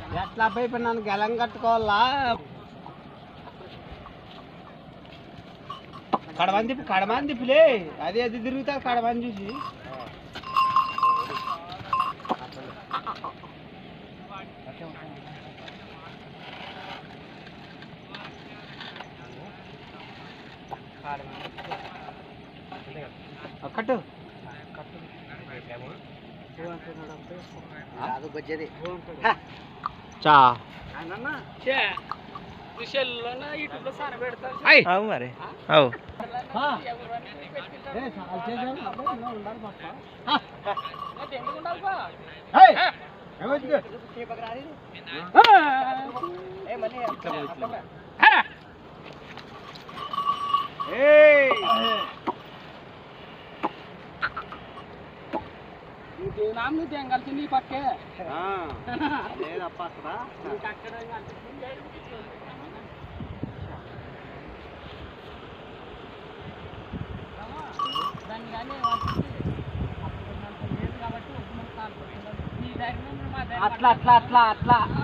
ఎట్లా పోయి నన్ను గెలం కట్టుకోవాలా కడమని తిప్పులే అది తిరుగుతుంది కడమని చూసి కట్టు చా మరి నామ్ని తెంగాల్సి నీ పక్కే అట్లా అట్లా అట్లా అట్లా